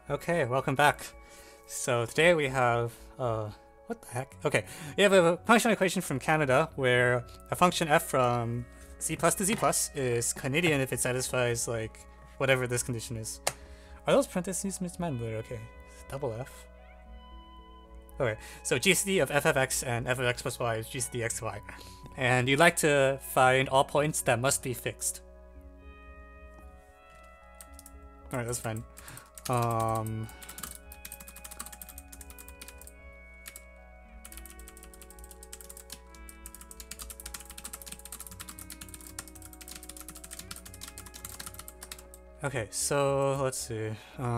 Okay, welcome back. So today we have, what the heck? Okay, we have a functional equation from Canada where a function f from z plus to z plus is Canadian if it satisfies, like, whatever this condition is. Are those parentheses mismanipulated? Okay, double f. Okay, so GCD of f of x and f of x plus y is GCD xy. And you'd like to find all points that must be fixed. Alright, that's fine. Okay, so let's see.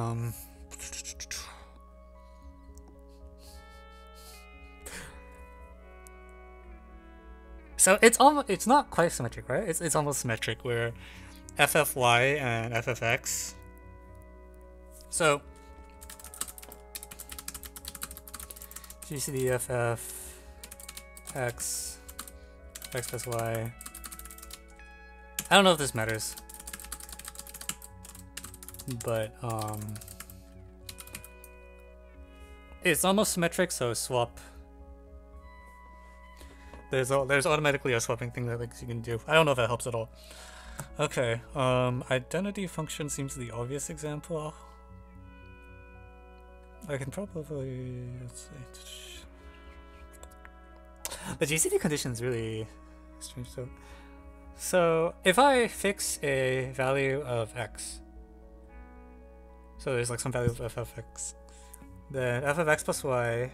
So it's not quite symmetric, right? It's almost symmetric where ffy and ffx. So GCD ff x plus y. I don't know if this matters, but it's almost symmetric, so swap. There's automatically a swapping thing that you can do. I don't know if that helps at all. Okay, identity function seems the obvious example. I can probably, let's see. The GCD condition is really strange though. So if I fix a value of x, so there's like some value of f of x, then f of x plus y.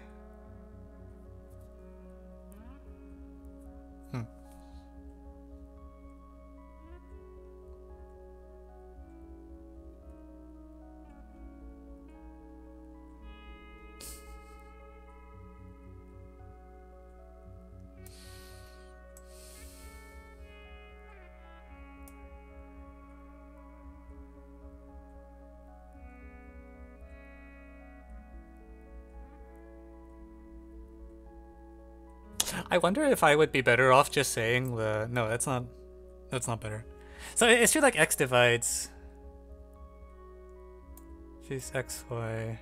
I wonder if I would be better off just saying the no. That's not better. So it's true, like x divides. She's x y.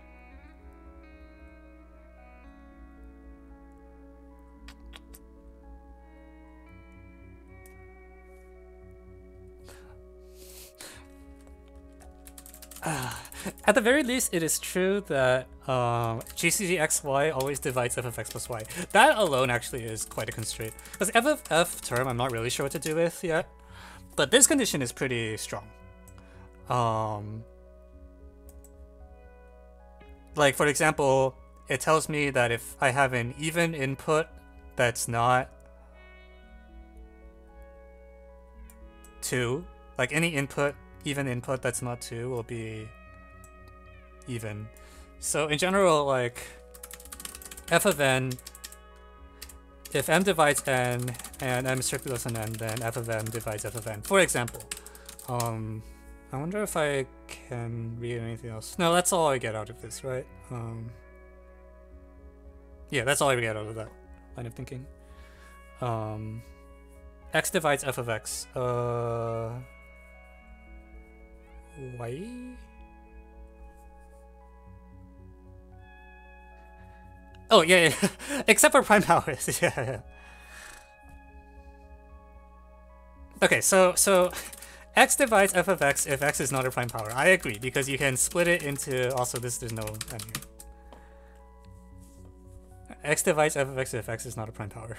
At the very least, it is true that GCD xy always divides f of x plus y. That alone actually is quite a constraint. Because f of f term, I'm not really sure what to do with yet. But this condition is pretty strong. Like, for example, it tells me that if I have an even input that's not 2, like any input, even input that's not 2 will be even. So in general, like f of n, if m divides n and m is strictly less than n, then f of m divides f of n. For example, I wonder if I can read anything else. No, that's all I get out of this, right? Yeah, that's all I get out of that line of thinking. X divides f of x. Y? Oh, yeah. Except for prime powers. Yeah. Okay, so x divides f of x if x is not a prime power. I agree, because you can split it into also this, there's no n here. X divides f of x if x is not a prime power.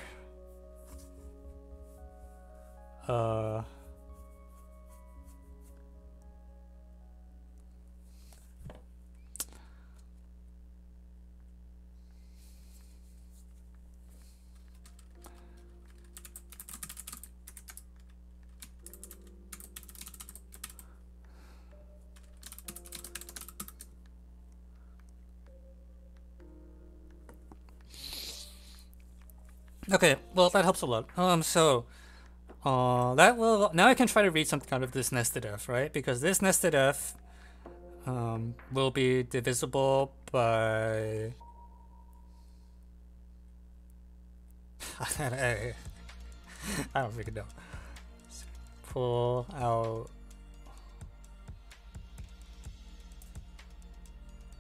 Okay, well that helps a lot. That will, now I can try to read something out of this nested f, right? Because this nested f will be divisible by I don't freaking know. Pull out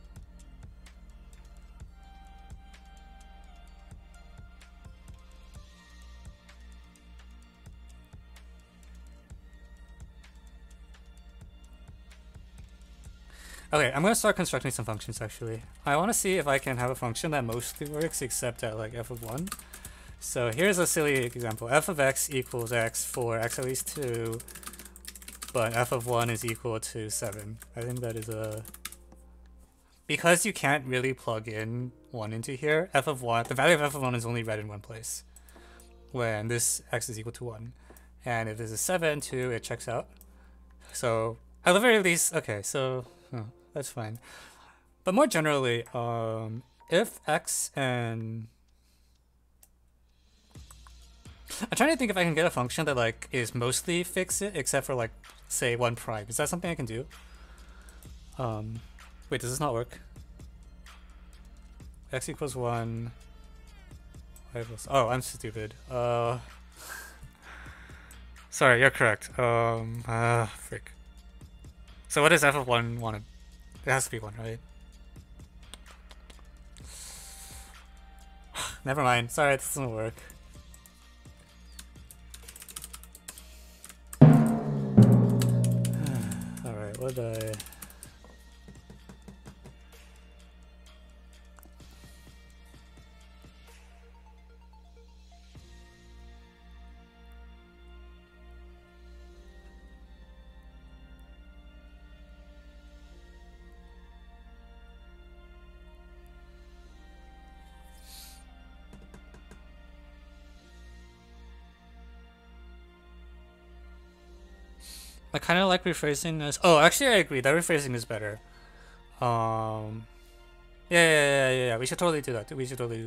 Okay, I'm gonna start constructing some functions actually. I want to see if I can have a function that mostly works except at like f of 1. So here's a silly example. F of x equals x for x at least 2, but f of 1 is equal to 7. I think that is a... Because you can't really plug in 1 into here, f of 1, the value of f of 1 is only read in one place, when this x is equal to 1. And if this is 7, 2, it checks out. So, at the very least, okay, so, that's fine. But more generally, if x and... I'm trying to think if I can get a function that like is mostly fixed except for like, say, 1 prime. Is that something I can do? Wait, does this not work? X equals 1. Y equals... Oh, I'm stupid. Sorry, you're correct. Frick. So what does f of 1 want to... It has to be 1, right? Never mind. Sorry, this doesn't work. Alright, what did I... I kind of like rephrasing this. Oh, actually, I agree. That rephrasing is better. Yeah. We should totally do that.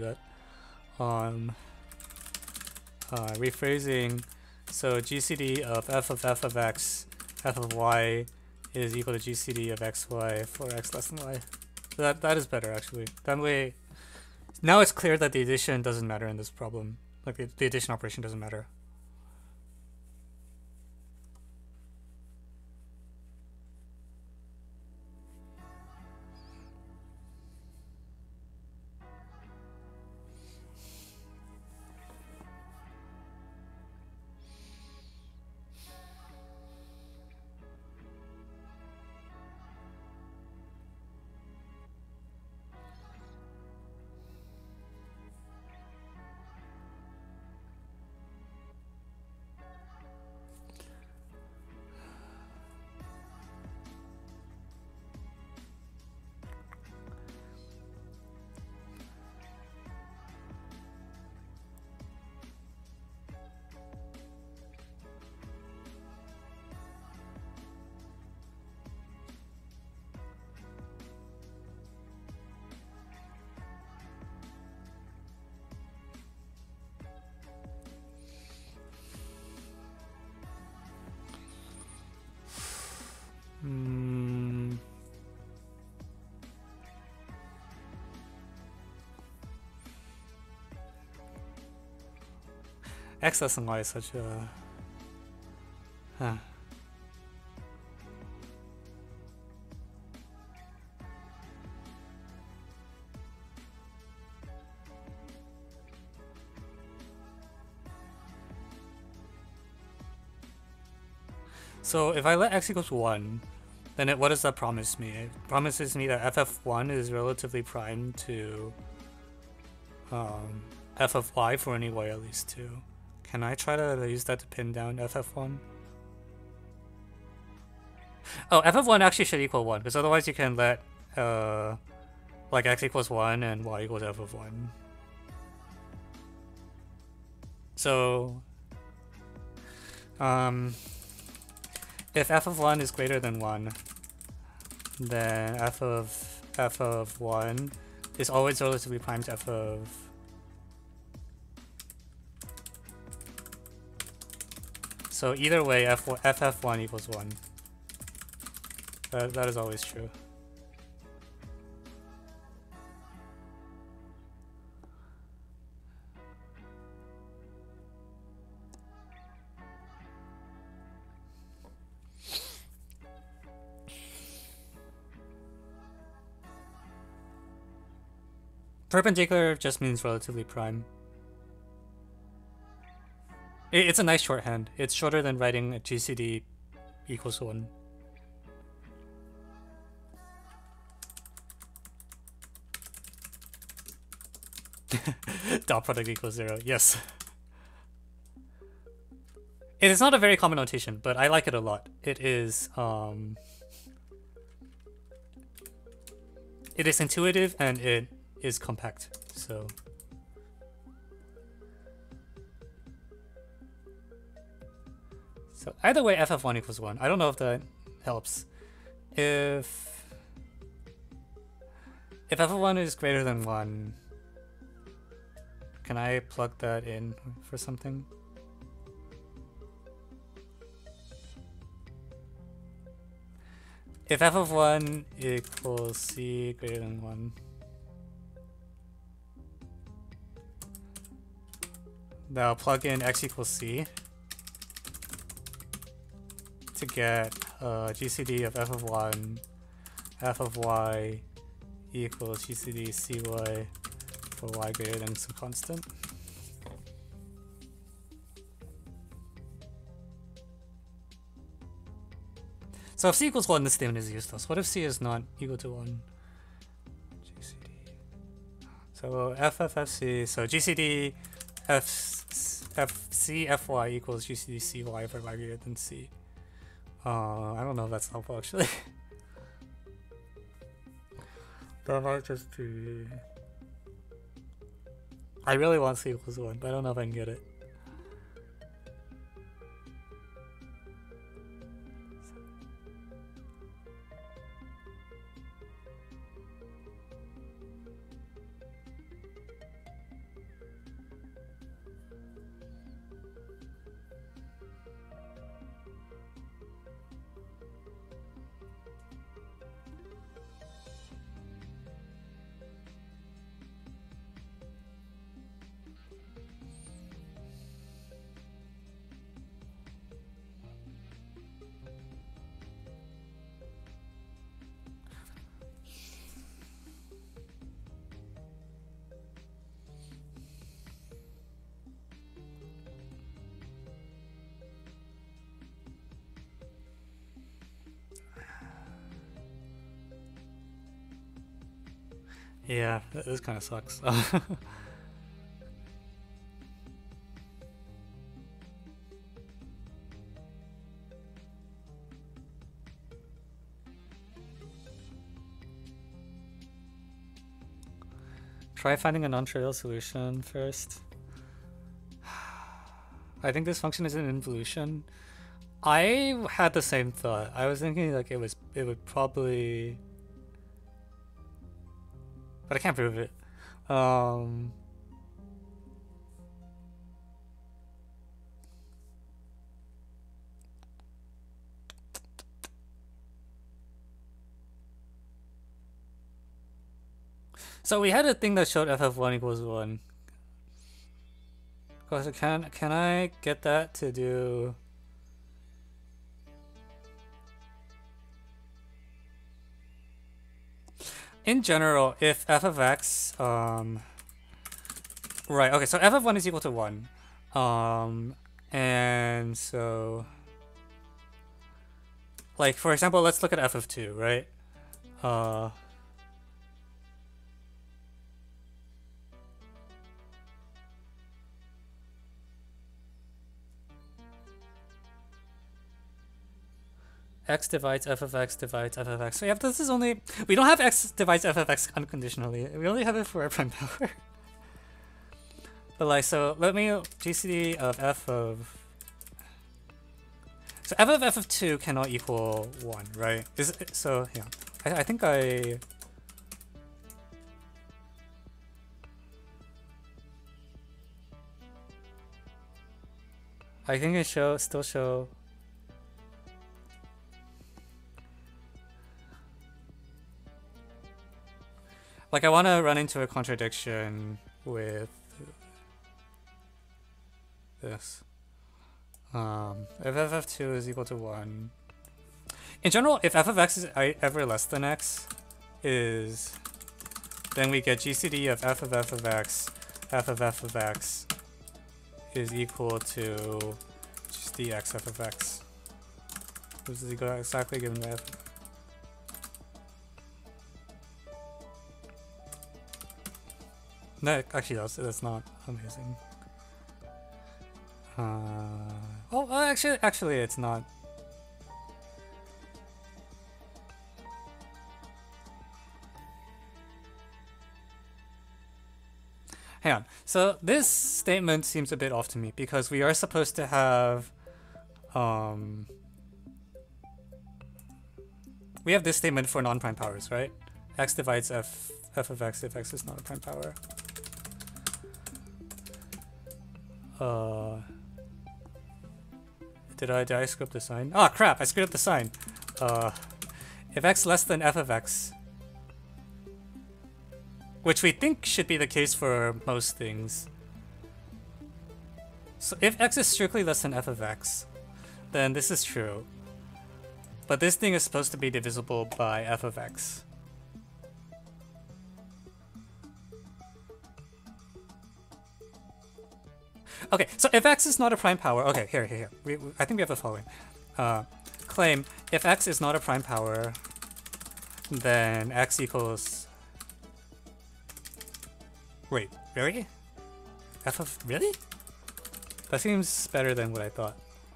Rephrasing. So GCD of f of x, f of y is equal to GCD of xy for x less than y. So that is better actually. That way, now it's clear that the addition doesn't matter in this problem. Like the addition operation doesn't matter. X less than y is such a... So if I let x equals 1, then what does that promise me? It promises me that f of 1 is relatively prime to f of y for any y at least 2. Can I try to use that to pin down f of 1? Oh, f of 1 actually should equal 1, because otherwise you can let like x equals 1 and y equals f of 1. So if f of 1 is greater than 1, then f of 1 is always relatively prime to f of... So either way, ff1 equals 1. That is always true. Perpendicular just means relatively prime. It's a nice shorthand. It's shorter than writing a GCD equals 1. Dot product equals 0. Yes. It is not a very common notation, but I like it a lot. It is intuitive and it is compact. So either way, f of 1 equals 1. I don't know if that helps. If f of 1 is greater than 1, can I plug that in for something? If f of 1 equals c greater than 1, then I'll plug in x equals c to get GCD of f of 1, f of y equals GCD cy for y greater than some constant. So if c equals 1, this statement is useless. What if c is not equal to 1? GCD. So ffc, so GCD fc fy equals GCD cy for y greater than c. I don't know if that's helpful actually. That might just be... I really want c equals 1, but I don't know if I can get it. Yeah, this kind of sucks. Try finding a non-trivial solution first. I think this function is an involution. I had the same thought. I was thinking like it would probably, but I can't prove it. So we had a thing that showed f of 1 equals 1. So can I get that to do? In general, if f of x, right, okay, so f of 1 is equal to 1. And so, like, for example, let's look at f of 2, right? X divides f of x divides f of x. So yeah, this is only, we don't have x divides f of x unconditionally. We only have it for a prime power. But like, so let me GCD of f of, so f of 2 cannot equal 1, right? Is it, so yeah, I think I think it still show. Like, I want to run into a contradiction with this. If f of 2 is equal to 1. In general, if f of x is ever less than x, then we get GCD of f of x is equal to just dx f of x. This is exactly given by f. No, actually, that's not amazing. Actually, it's not. Hang on. So this statement seems a bit off to me because we are supposed to have, we have this statement for non-prime powers, right? X divides f of x if x is not a prime power. Did I screw up the sign? Oh crap! I screwed up the sign. If x less than f of x, which we think should be the case for most things. So if x is strictly less than f of x, then this is true. But this thing is supposed to be divisible by f of x. Okay, so if x is not a prime power, okay, here. I think we have the following. Claim if x is not a prime power, then x equals. Wait, really? Really? That seems better than what I thought.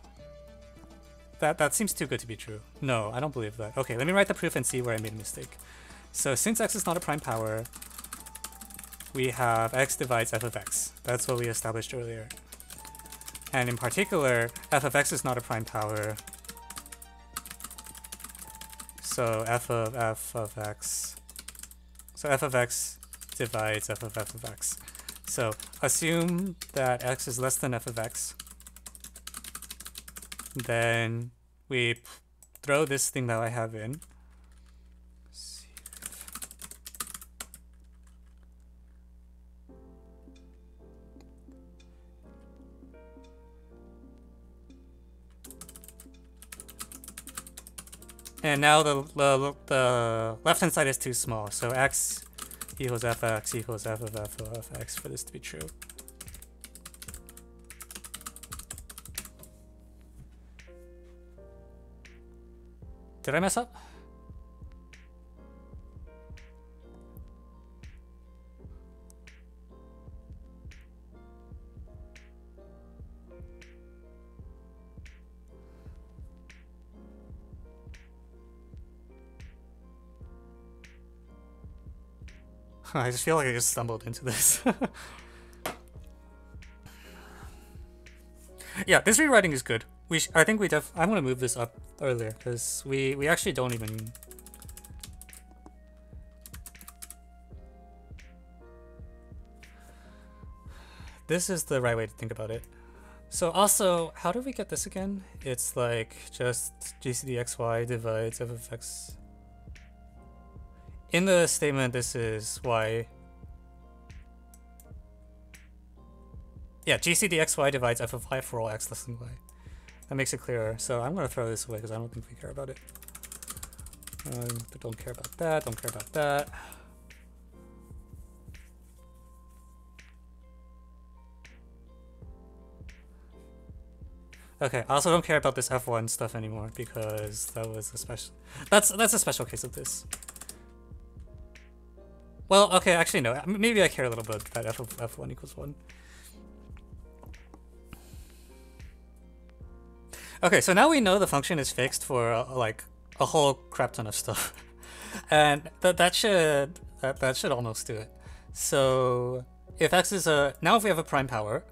That seems too good to be true. No, I don't believe that. Okay, let me write the proof and see where I made a mistake. So since x is not a prime power, we have x divides f of x. That's what we established earlier. And in particular, f of x is not a prime power. So f of x. So f of x divides f of x. So assume that x is less than f of x. Then we throw this thing that I have in. And now the left-hand side is too small, so x equals fx equals f of x for this to be true. Did I mess up? I just feel like I just stumbled into this. Yeah, this rewriting is good. I think I'm gonna move this up earlier because we actually don't even. This is the right way to think about it. So also, how do we get this again? It's like just GCD xy divides f of x. In the statement, this is y. Yeah, GCD xy divides f of y for all x less than y. That makes it clearer. So I'm going to throw this away because I don't think we care about it. Don't care about that, don't care about that. Okay, I also don't care about this F1 stuff anymore because that was a special. That's a special case of this. Well, okay, actually no. Maybe I care a little bit that f1 equals 1. Okay, so now we know the function is fixed for like a whole crap ton of stuff, and that should almost do it. So if x is now if we have a prime power,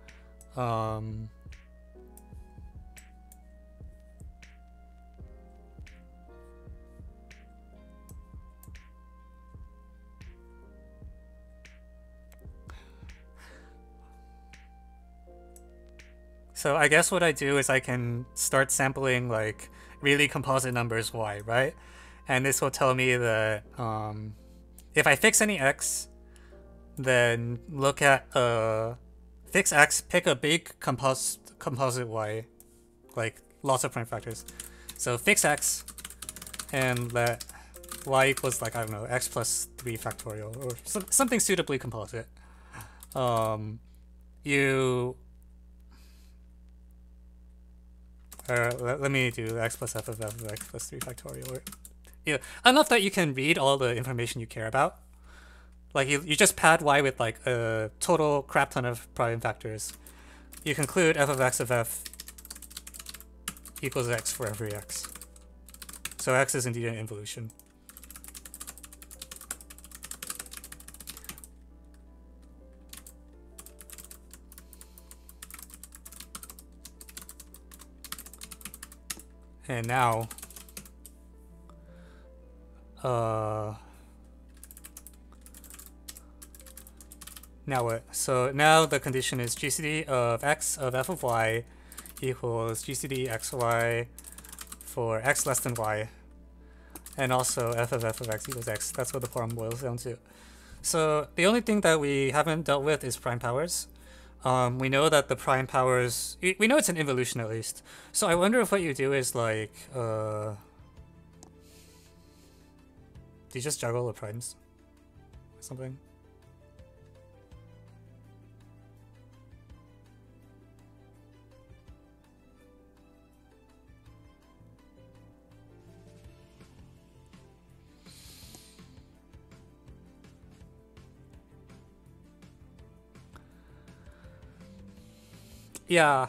so I guess what I do is I can start sampling like really composite numbers y, right? And this will tell me that if I fix any x, then look at fix x, pick a big composite y, like lots of prime factors. So fix x and let y equals like, I don't know, x plus 3 factorial or something suitably composite. Let me do x plus f of x plus 3 factorial. Or, enough that you can read all the information you care about. Like you just pad y with like a total crap ton of prime factors. You conclude f of f equals x for every x. So x is indeed an involution. And now, now what? So now the condition is GCD of x of f of y equals GCD xy for x less than y, and also f of x equals x. That's what the problem boils down to. So the only thing that we haven't dealt with is prime powers. We know that the prime powers, we know it's an involution at least. So I wonder if what you do is like, do you just juggle the primes or something? Yeah.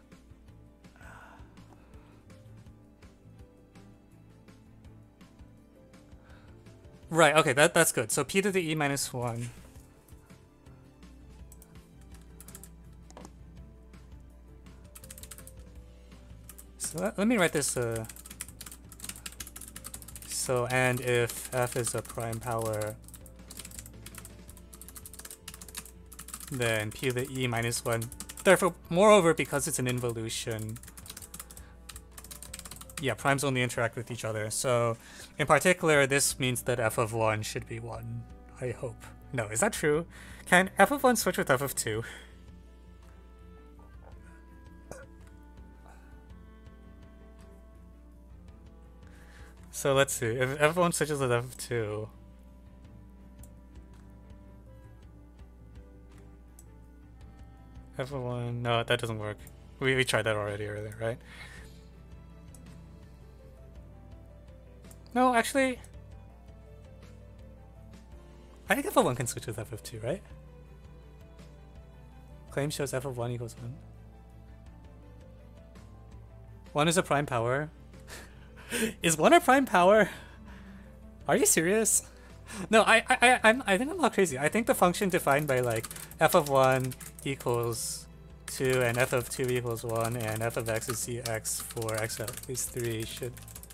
Right, okay, that's good. So p to the e minus 1. So let me write this. So, and if f is a prime power, then p to the e minus 1. Therefore, moreover, because it's an involution, yeah, primes only interact with each other. So, in particular, this means that f of 1 should be 1, I hope. No, is that true? Can f of 1 switch with f of 2? So let's see, if f of 1 switches with f of 2... f of 1, no, that doesn't work. We tried that already earlier, right? No, actually, I think f of 1 can switch with f of 2, right? Claim shows f of 1 equals 1. 1 is a prime power. Is 1 a prime power? Are you serious? No, I think I'm not crazy. I think the function defined by like f of 1 equals 2 and f of 2 equals 1 and f of x is cx for x at least 3 should...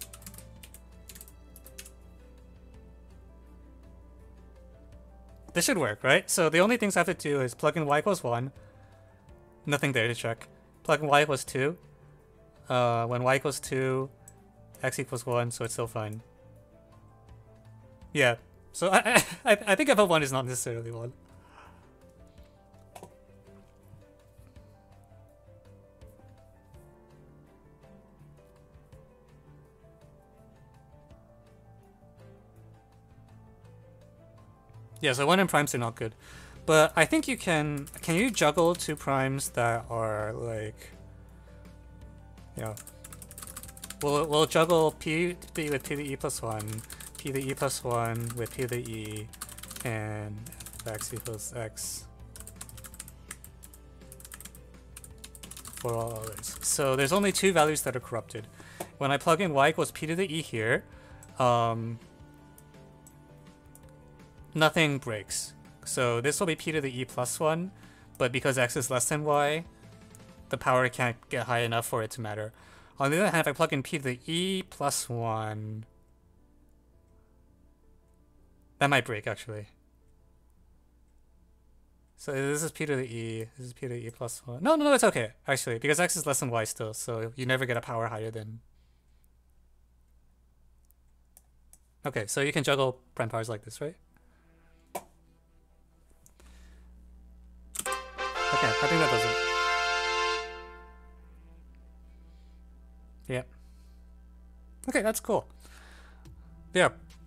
This should work, right? So the only things I have to do is plug in y equals 1. Nothing there to check. Plug in y equals 2. When y equals 2, x equals 1, so it's still fine. Yeah. So I think f of 1 is not necessarily 1. Yeah, so 1 and primes are not good. But I think you can you juggle two primes that are like, you know, we'll juggle p with p to the e plus 1, p to the e plus 1 with p to the e, and f of x equals x for all others. So there's only two values that are corrupted. When I plug in y equals p to the e here, nothing breaks. So this will be p to the e plus 1, but because x is less than y, the power can't get high enough for it to matter. On the other hand, if I plug in p to the e plus 1, that might break actually. So this is p to the e, this is p to the e plus 1. No, it's okay actually, because x is less than y still, so you never get a power higher than... Okay, so you can juggle prime powers like this, right? Okay, I think that does it. Yeah. Okay, that's cool. Yeah.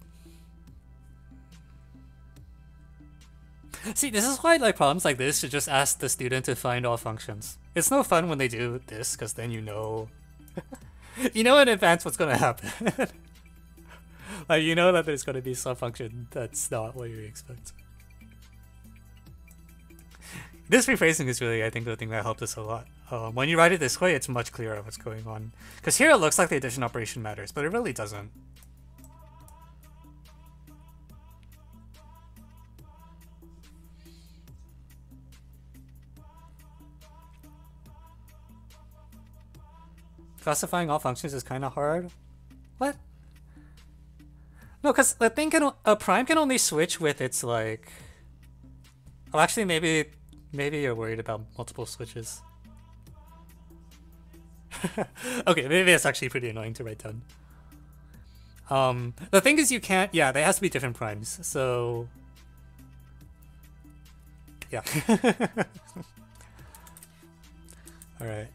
See, this is why like problems like this should just ask the student to find all functions. It's no fun when they do this, because then you know you know in advance what's gonna happen. Like you know that there's gonna be some function that's not what you expect. This rephrasing is really, I think, the thing that helped us a lot. When you write it this way, it's much clearer what's going on. Because here it looks like the addition operation matters, but it really doesn't. Classifying all functions is kind of hard. What? No, because the thing can, a prime can only switch with its like. Oh, actually, maybe you're worried about multiple switches. Okay, maybe it's actually pretty annoying to write down. The thing is, you can't. Yeah, there has to be different primes. So. Yeah. All right.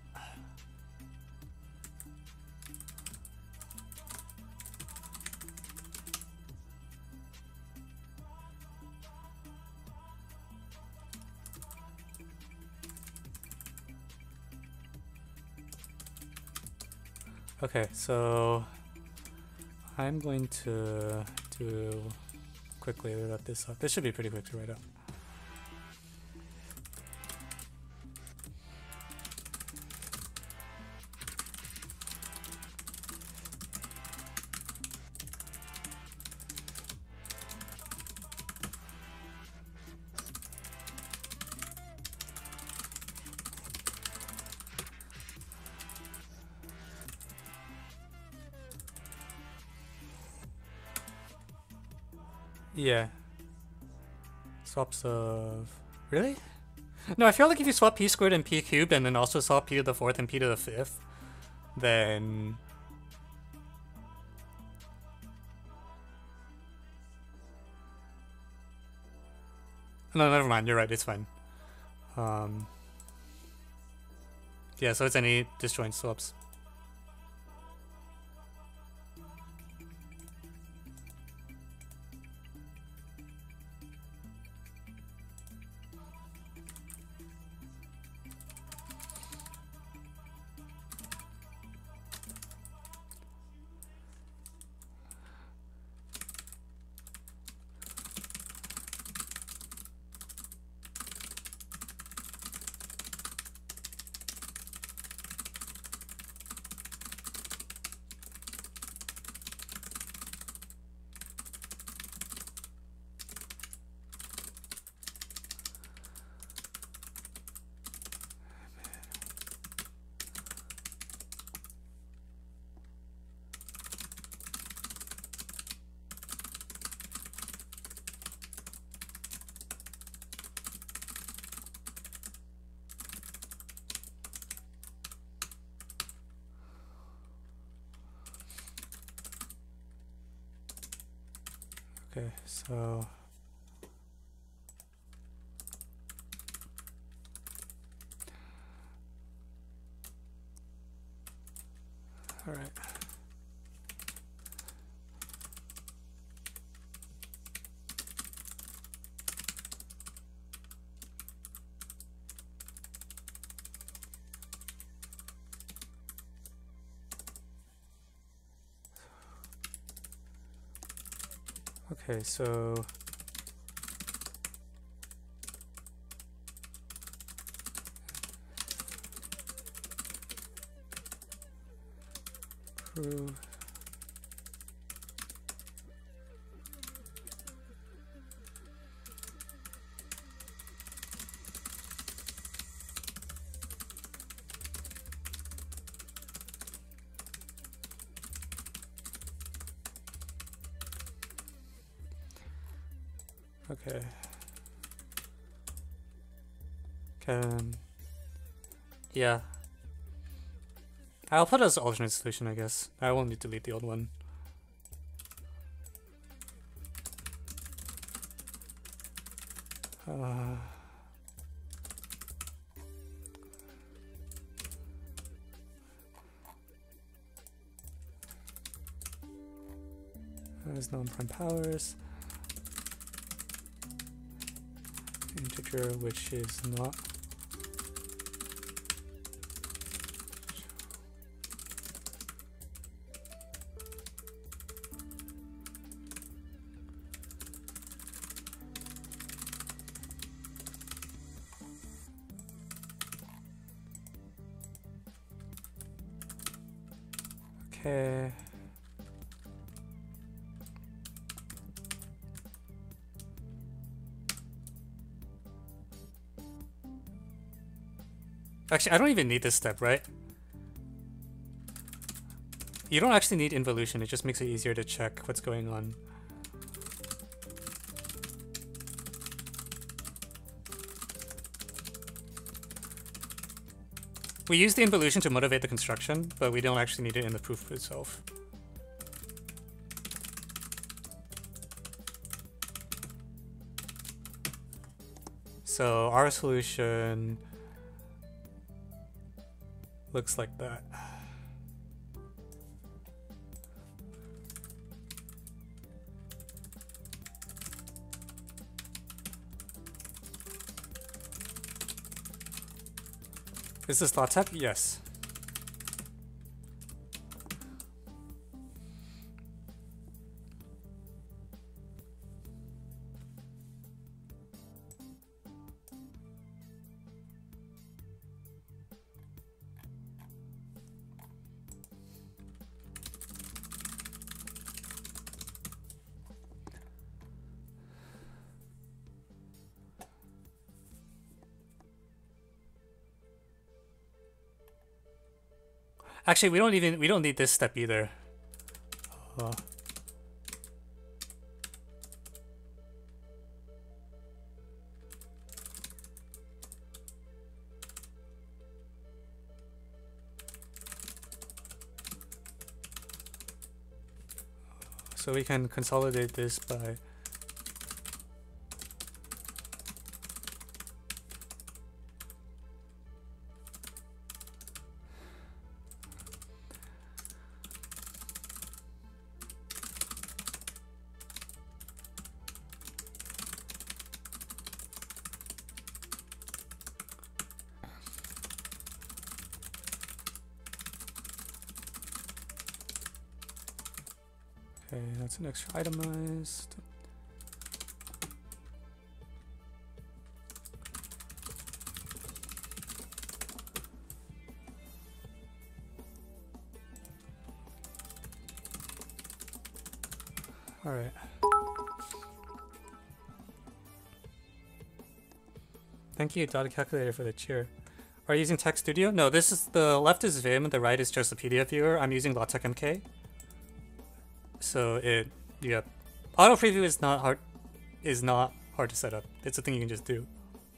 Okay, so I'm going to do quickly write this up. This should be pretty quick to write up. Yeah. Swaps of... Really? No, I feel like if you swap p squared and p cubed and then also swap p to the fourth and p to the fifth, then... No, never mind. You're right. It's fine. Yeah, so it's any disjoint swaps. Okay, so... All right. Okay, so prove okay. Yeah. I'll put it as an alternate solution, I guess. I won't need to delete the old one. There's non-prime powers. Integer which is not. Okay. Actually, I don't even need this step, right? You don't actually need involution, it just makes it easier to check what's going on. We use the involution to motivate the construction, but we don't actually need it in the proof itself. So our solution looks like that. Is this LaTeX? Yes. Actually, we don't need this step either. So we can consolidate this by okay, that's an extra itemized. All right. Thank you, Data Calculator, for the cheer. Are you using Text Studio? No, this is the left is Vim and the right is just a PDF viewer. I'm using LaTeX MK. So yeah, auto preview is not hard to set up. It's a thing you can just do.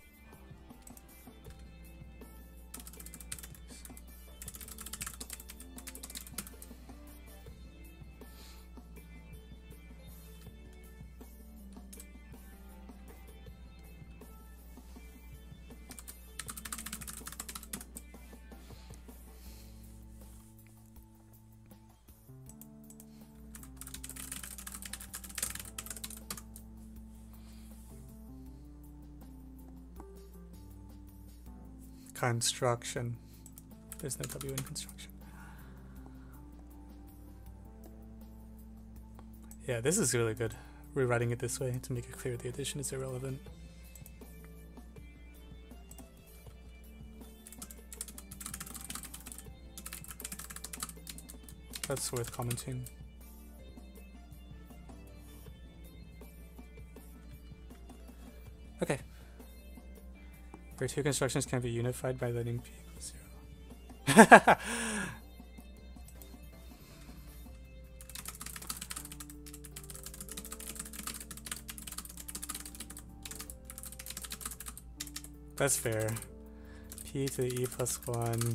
Construction. There's no W in construction. Yeah, this is really good. Rewriting it this way to make it clear the addition is irrelevant. That's worth commenting. Okay. Where two constructions can be unified by letting p equals 0. That's fair. P to the e plus 1.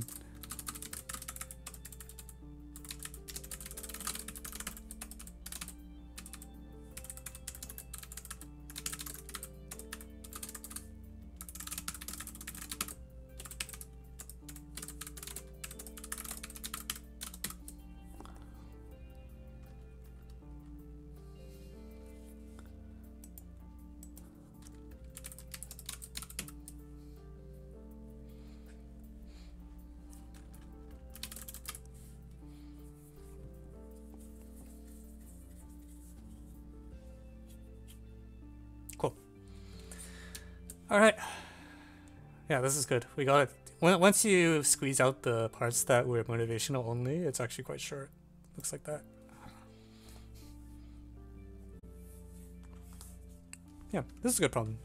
All right. Yeah, this is good. We got it. Once you squeeze out the parts that were motivational only, it's actually quite short. looks like that. Yeah, this is a good problem.